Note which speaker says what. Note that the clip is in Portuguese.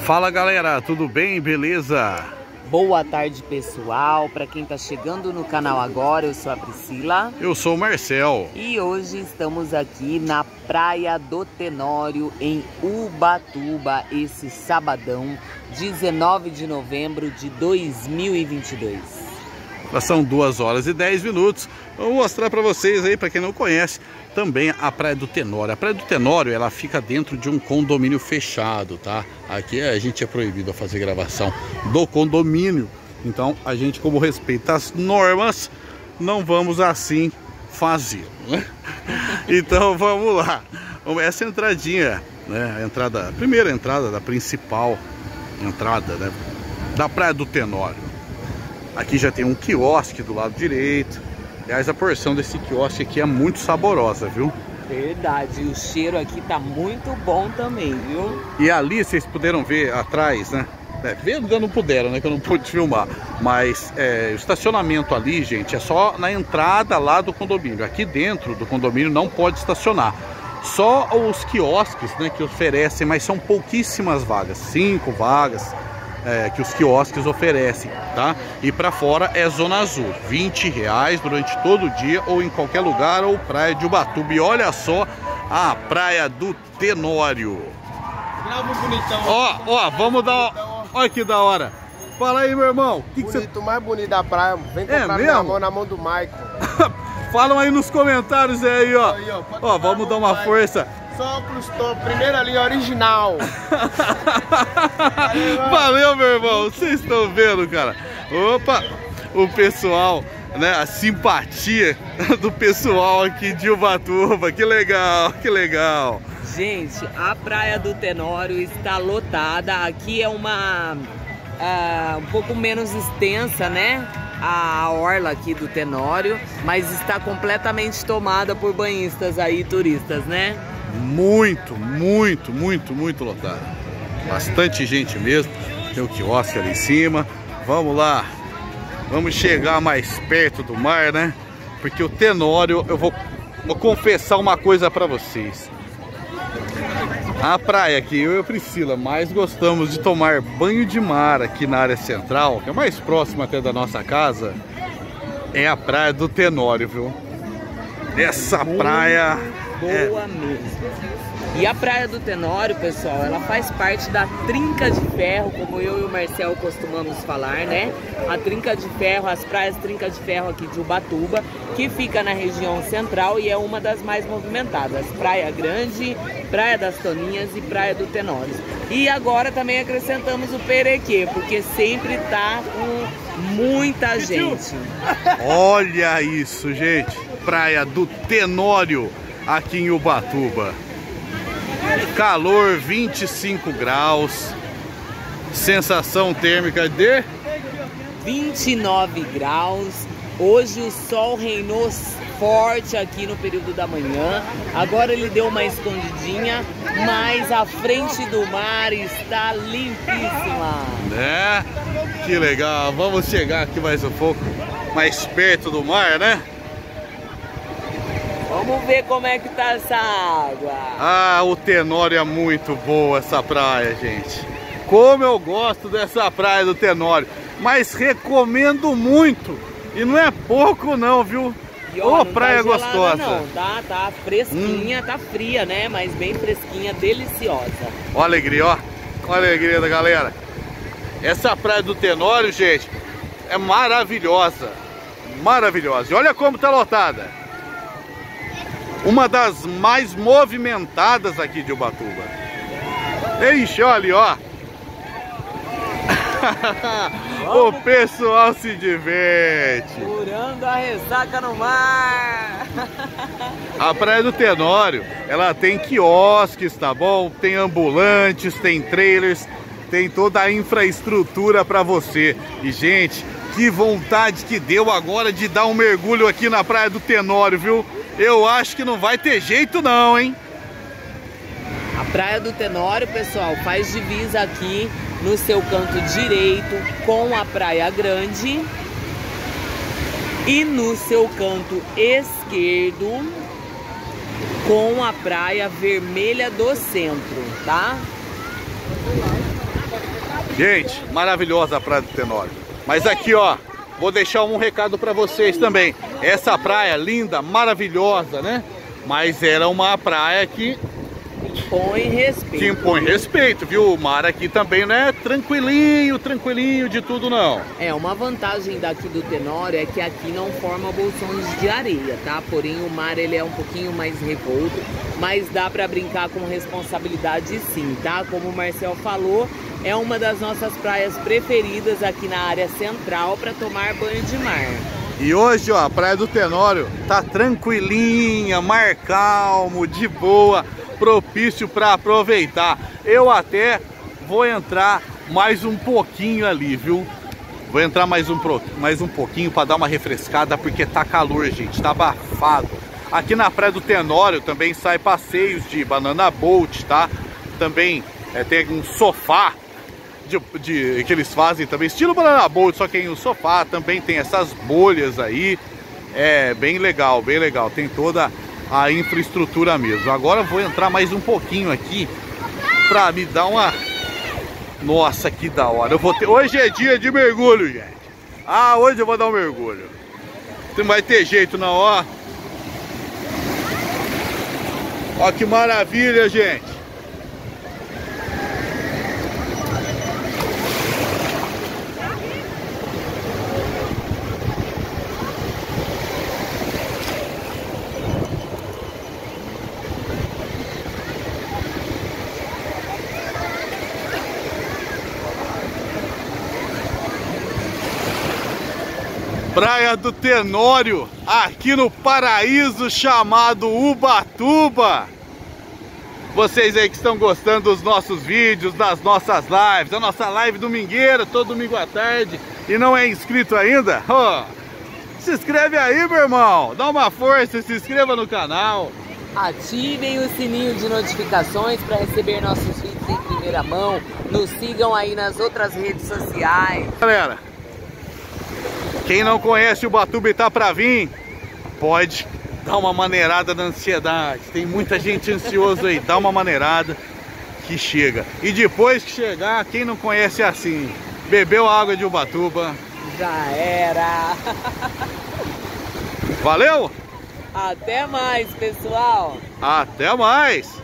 Speaker 1: Fala galera, tudo bem? Beleza?
Speaker 2: Boa tarde pessoal, para quem tá chegando no canal agora, eu sou a Priscila.
Speaker 1: Eu sou o Marcel.
Speaker 2: E hoje estamos aqui na Praia do Tenório, em Ubatuba, esse sabadão, 19 de novembro de 2022.
Speaker 1: São 2 horas e 10 minutos. Vou mostrar para vocês aí, para quem não conhece, também a Praia do Tenório. A Praia do Tenório, ela fica dentro de um condomínio fechado, tá? Aqui a gente é proibido a fazer gravação do condomínio. Então a gente, como respeita as normas, não vamos assim fazer, né? Então vamos lá. Essa entradinha, né? A primeira entrada da principal entrada, né, da Praia do Tenório. Aqui já tem um quiosque do lado direito. Aliás, a porção desse quiosque aqui é muito saborosa, viu?
Speaker 2: Verdade, o cheiro aqui tá muito bom também, viu?
Speaker 1: E ali, vocês puderam ver atrás, né? Ver não puderam, né? Que eu não pude filmar. Mas o estacionamento ali, gente, é só na entrada lá do condomínio. Aqui dentro do condomínio não pode estacionar. Só os quiosques, né, que oferecem, mas são pouquíssimas vagas. 5 vagas. Que os quiosques oferecem, tá? E para fora é Zona Azul, R$20 durante todo o dia ou em qualquer lugar, ou Praia de Ubatuba. E olha só a Praia do Tenório. Ó, vamos dar, olha que da hora. Fala aí, meu irmão.
Speaker 3: Bonito, mais bonito da praia. Vem comprar minha mão na mão do Michael.
Speaker 1: Falam aí nos comentários aí, ó. Ó, vamos dar uma força.
Speaker 3: Só pros top, primeira linha original.
Speaker 1: Valeu, meu irmão. Vocês estão vendo, cara? Opa, o pessoal, né? A simpatia do pessoal aqui de Ubatuba. Que legal, que legal.
Speaker 2: Gente, a Praia do Tenório está lotada. Aqui é uma um pouco menos extensa, né? A orla aqui do Tenório, mas está completamente tomada por banhistas aí, turistas, né?
Speaker 1: Muito lotado. Bastante gente mesmo. Tem o quiosque ali em cima. Vamos lá. Vamos chegar mais perto do mar, né? Porque o Tenório, eu vou confessar uma coisa pra vocês. A praia que eu e a Priscila mais gostamos de tomar banho de mar aqui na área central, que é mais próxima até da nossa casa, é a Praia do Tenório, viu? Essa praia
Speaker 2: boa mesmo. E a Praia do Tenório, pessoal, ela faz parte da Trinca de Ferro, como eu e o Marcel costumamos falar, né? A Trinca de Ferro, as praias Trinca de Ferro aqui de Ubatuba, que fica na região central e é uma das mais movimentadas. Praia Grande, Praia das Toninhas e Praia do Tenório. E agora também acrescentamos o Perequê, porque sempre tá com muita gente.
Speaker 1: Olha isso, gente. Praia do Tenório, aqui em Ubatuba. Calor 25 graus. Sensação térmica de
Speaker 2: 29 graus. Hoje o sol reinou forte aqui no período da manhã. Agora ele deu uma escondidinha, mas a frente do mar está limpíssima.
Speaker 1: Né? Que legal. Vamos chegar aqui mais um pouco mais perto do mar, né?
Speaker 2: Vamos ver como é que tá essa água.
Speaker 1: Ah, o Tenório é muito boa essa praia, gente. Como eu gosto dessa praia do Tenório. Mas recomendo muito. E não é pouco não, viu? Ô, praia tá gelada, gostosa.
Speaker 2: Não, tá fresquinha, tá fria, né? Mas bem fresquinha, deliciosa.
Speaker 1: Olha a alegria, ó. Olha a alegria da galera. Essa praia do Tenório, gente, é maravilhosa. Maravilhosa. E olha como tá lotada. Uma das mais movimentadas aqui de Ubatuba. Ixi, olha ali, ó. O pessoal se diverte.
Speaker 2: Curando a ressaca no mar.
Speaker 1: A Praia do Tenório, ela tem quiosques, tá bom? Tem ambulantes, tem trailers, tem toda a infraestrutura para você. E, gente, que vontade que deu agora de dar um mergulho aqui na Praia do Tenório, viu? Eu acho que não vai ter jeito não, hein?
Speaker 2: A Praia do Tenório, pessoal, faz divisa aqui no seu canto direito com a Praia Grande e no seu canto esquerdo com a Praia Vermelha do Centro, tá?
Speaker 1: Gente, maravilhosa a Praia do Tenório. Mas aqui, ó, vou deixar um recado pra vocês também. Essa praia linda, maravilhosa, né? Mas era uma praia que
Speaker 2: impõe respeito.
Speaker 1: Que impõe respeito, viu? O mar aqui também não é tranquilinho, tranquilinho de tudo, não.
Speaker 2: É, uma vantagem daqui do Tenório é que aqui não forma bolsões de areia, tá? Porém, o mar, ele é um pouquinho mais revolto, mas dá pra brincar com responsabilidade sim, tá? Como o Marcel falou, é uma das nossas praias preferidas aqui na área central para tomar banho de mar.
Speaker 1: E hoje, ó, a Praia do Tenório tá tranquilinha, mar calmo, de boa, propício para aproveitar. Eu até vou entrar mais um pouquinho ali, viu? Vou entrar mais um pouquinho para dar uma refrescada, porque tá calor, gente, tá abafado. Aqui na Praia do Tenório também sai passeios de banana boat, tá? Também tem um sofá que eles fazem também, estilo banana boat, só que em um sofá. Também tem essas bolhas aí. É bem legal, bem legal. Tem toda a infraestrutura mesmo. Agora eu vou entrar mais um pouquinho aqui pra me dar uma... Nossa, que da hora. Hoje é dia de mergulho, gente. Ah, hoje eu vou dar um mergulho. Não vai ter jeito não, ó. Ó que maravilha, gente. Praia do Tenório, aqui no paraíso chamado Ubatuba. Vocês aí que estão gostando dos nossos vídeos, das nossas lives, a nossa live domingueira, todo domingo à tarde, e não é inscrito ainda? Oh, se inscreve aí, meu irmão, dá uma força, se inscreva no canal.
Speaker 2: Ativem o sininho de notificações para receber nossos vídeos em primeira mão. Nos sigam aí nas outras redes sociais.
Speaker 1: Galera, quem não conhece Ubatuba e tá pra vir, pode dar uma maneirada na ansiedade. Tem muita gente ansiosa aí, dá uma maneirada que chega. E depois que chegar, quem não conhece é assim, bebeu água de Ubatuba,
Speaker 2: já era.
Speaker 1: Valeu?
Speaker 2: Até mais, pessoal.
Speaker 1: Até mais.